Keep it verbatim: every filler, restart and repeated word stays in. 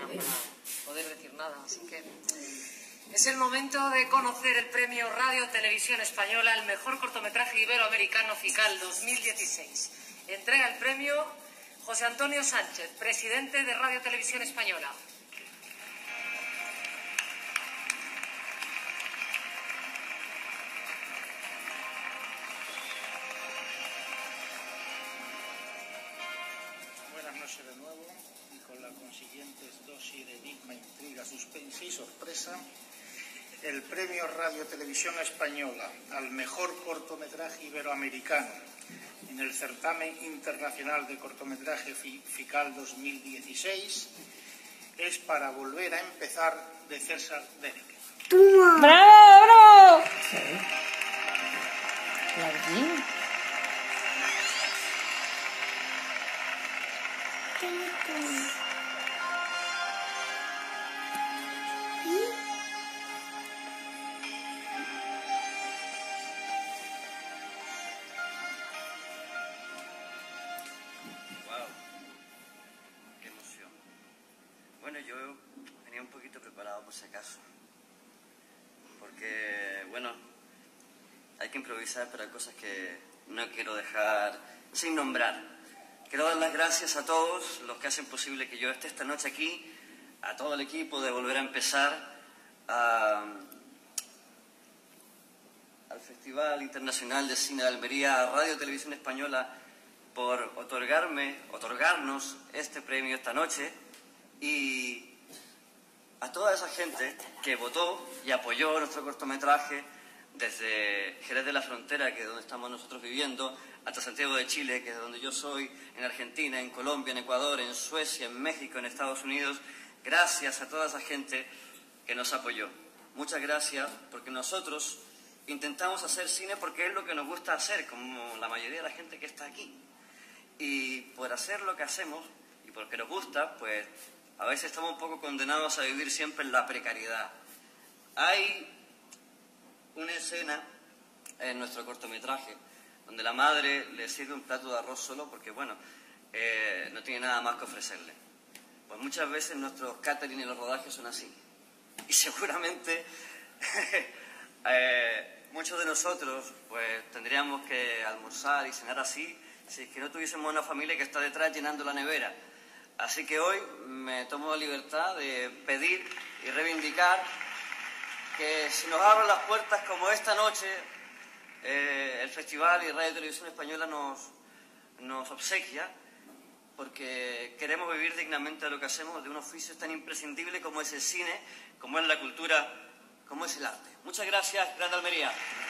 para poder decir nada, así que es el momento de conocer el premio Radio Televisión Española al mejor cortometraje iberoamericano FICAL dos mil dieciséis. Entrega el premio José Antonio Sánchez, presidente de Radio Televisión Española. Buenas noches de nuevo, y con la consiguiente dosis de enigma, intriga, suspense y sorpresa, el premio Radio Televisión Española al mejor cortometraje iberoamericano en el certamen internacional de cortometraje FICAL dos mil dieciséis es para Volver a empezar, de César Derek. ¡Bravo, bravo! Sí. Larguín. Wow, qué emoción. Bueno, yo venía un poquito preparado por si acaso, porque, bueno, hay que improvisar, pero hay cosas que no quiero dejar sin nombrar. Quiero dar las gracias a todos los que hacen posible que yo esté esta noche aquí, a todo el equipo de Volver a Empezar, a, al Festival Internacional de Cine de Almería, a Radio Televisión Española, por otorgarme, otorgarnos este premio esta noche, y a toda esa gente que votó y apoyó nuestro cortometraje desde Jerez de la Frontera, que es donde estamos nosotros viviendo, hasta Santiago de Chile, que es donde yo soy, en Argentina, en Colombia, en Ecuador, en Suecia, en México, en Estados Unidos. Gracias a toda esa gente que nos apoyó. Muchas gracias, porque nosotros intentamos hacer cine porque es lo que nos gusta hacer, como la mayoría de la gente que está aquí. Y por hacer lo que hacemos, y porque nos gusta, pues a veces estamos un poco condenados a vivir siempre en la precariedad. Hay una escena en nuestro cortometraje donde la madre le sirve un plato de arroz solo porque, bueno, eh, no tiene nada más que ofrecerle. Pues muchas veces nuestros catering y los rodajes son así. Y seguramente eh, muchos de nosotros pues tendríamos que almorzar y cenar así si es que no tuviésemos una familia que está detrás llenando la nevera. Así que hoy me tomo la libertad de pedir y reivindicar que si nos abren las puertas como esta noche, eh, el Festival y Radio Televisión Española nos, nos obsequia, porque queremos vivir dignamente de lo que hacemos, de un oficio tan imprescindible como es el cine, como es la cultura, como es el arte. Muchas gracias, Grande Almería.